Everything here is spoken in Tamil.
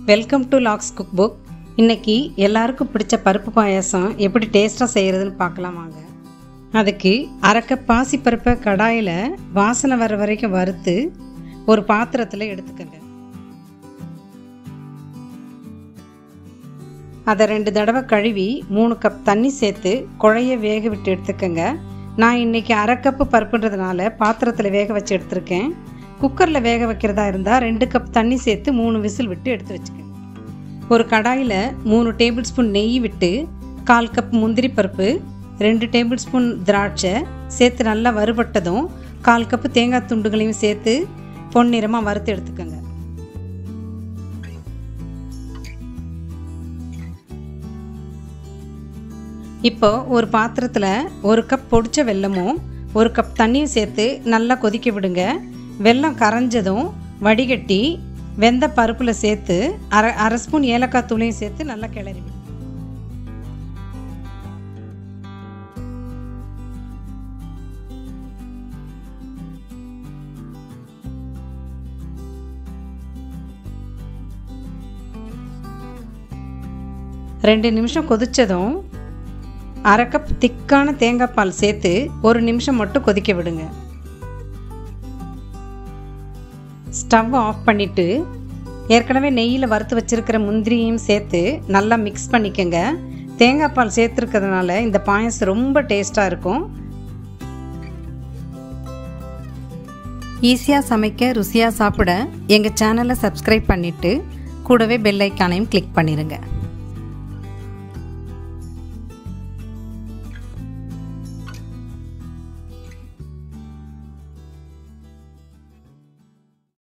Welcome to Lax cook book. இன்றைக்கி எல்லாருக்கும் பிடிச்ச பருப்பு பாயாசம் எப்படி டேஸ்ட்டாக செய்கிறதுன்னு பார்க்கலாம் வாங்க. அதுக்கு அரை கப் பாசி பருப்பை கடாயில் வாசனை வர வரைக்கும் வறுத்து ஒரு பாத்திரத்தில் எடுத்துக்கோங்க. அதை 2 தடவை கழுவி 3 கப் தண்ணி சேர்த்து குழைய வேக விட்டு எடுத்துக்கோங்க. நான் இன்றைக்கி அரை கப்பு பருப்புன்றதுனால பாத்திரத்தில் வேக வச்சு எடுத்துருக்கேன். குக்கரில் வேக வைக்கிறதா இருந்தால் 2 கப் தண்ணி சேர்த்து 3 விசில் விட்டு எடுத்து வச்சுக்கோங்க. ஒரு கடாயில் 3 டேபிள் ஸ்பூன் நெய் விட்டு 1/4 கப் முந்திரி பருப்பு, 2 டேபிள் ஸ்பூன் திராட்சை சேர்த்து நல்லா வறுபட்டதும் 1/4 கப்பு தேங்காய் துண்டுகளையும் சேர்த்து பொன்னிறமாக வறுத்து எடுத்துக்கோங்க. இப்போ ஒரு பாத்திரத்தில் 1 கப் பொடிச்ச வெல்லமும் 1 கப் தண்ணியும் சேர்த்து நல்லா கொதிக்க விடுங்க. வெல்லம் கரைஞ்சதும் வடிகட்டி வெந்த பருப்பில் சேர்த்து அரை ஸ்பூன் ஏலக்காய் தூளையும் சேர்த்து நல்லா கிளறி விடுங்க. ரெண்டு நிமிஷம் கொதித்ததும் அரை கப் திக்கான தேங்காய் பால் சேர்த்து 1 நிமிஷம் மட்டும் கொதிக்க விடுங்க. ஸ்டவ் ஆஃப் பண்ணிவிட்டு ஏற்கனவே நெய்யில் வறுத்து வச்சுருக்கிற முந்திரியும் சேர்த்து நல்லா மிக்ஸ் பண்ணிக்கோங்க. தேங்காய் பால் சேர்த்துருக்கிறதுனால இந்த பாயாசம் ரொம்ப டேஸ்ட்டாக இருக்கும். ஈஸியாக சமைக்க ருசியாக சாப்பிட எங்கள் சேனலை சப்ஸ்கிரைப் பண்ணிவிட்டு கூடவே பெல் ஐக்கானையும் கிளிக் பண்ணிடுங்க.